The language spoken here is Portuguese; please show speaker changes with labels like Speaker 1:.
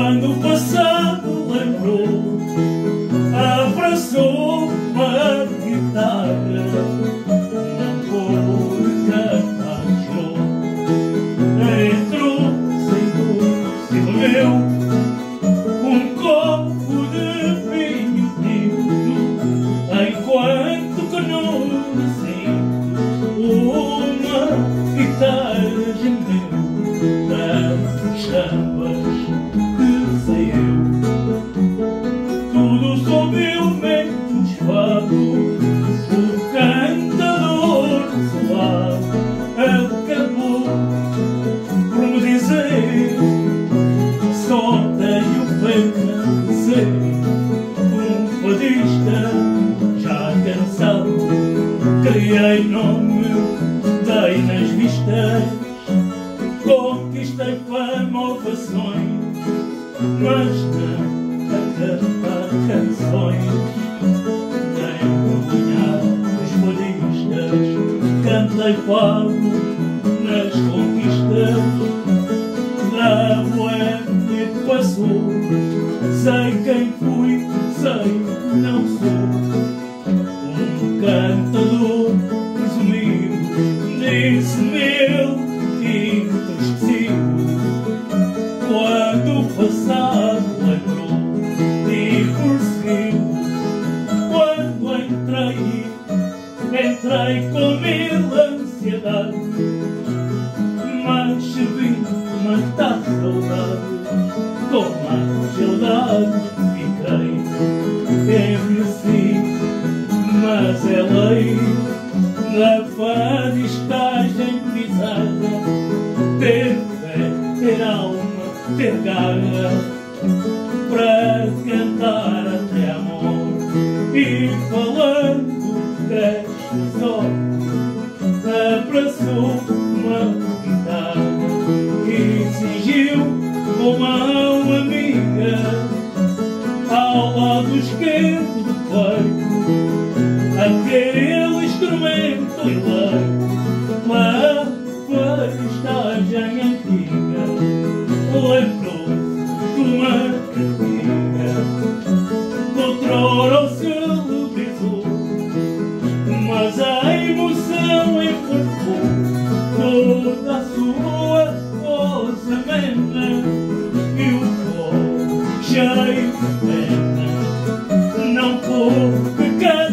Speaker 1: Quando o passado lembrou, abraçou uma guitarra, não pôde cantar, chorou. Entrou, sentou, se bebeu um copo de vinho tinto, enquanto que no recinto uma guitarra gemeu das chamas que saiu. Tudo sob elementos fado, o cantador desolado acabou por me dizer: só tenho pena de ser um fadista já cansado. Criei nome, dei nas vistas, conquistei fama, ovações, mas não a cantar canções, nem embrulhar os fadistas. Cantei fado nas conquistas da Boêmia que passou. Sei quem fui, sei que não sou um cantador presumido, disse-me ele que entristecido. Quando o passado lembrou e prosseguiu, quando entrei com mil ansiedades, mas se vim matar saudades, com mais saudades fiquei. Envelheci, mas é lei da fadistagem pisada ter fé, ter alma, ter garra para cantar até a morte. E falando destes olhos, abraçou uma guitarra e exigiu com mão amiga ao lado esquerdo do peito aquele instrumento eleito, uma fadistagem antiga. Lembrou-se de uma cantiga que outrora o celebrizou, mas a emoção enfermou toda a sua voz amena, e o cor cheio de pena não pôde cantar.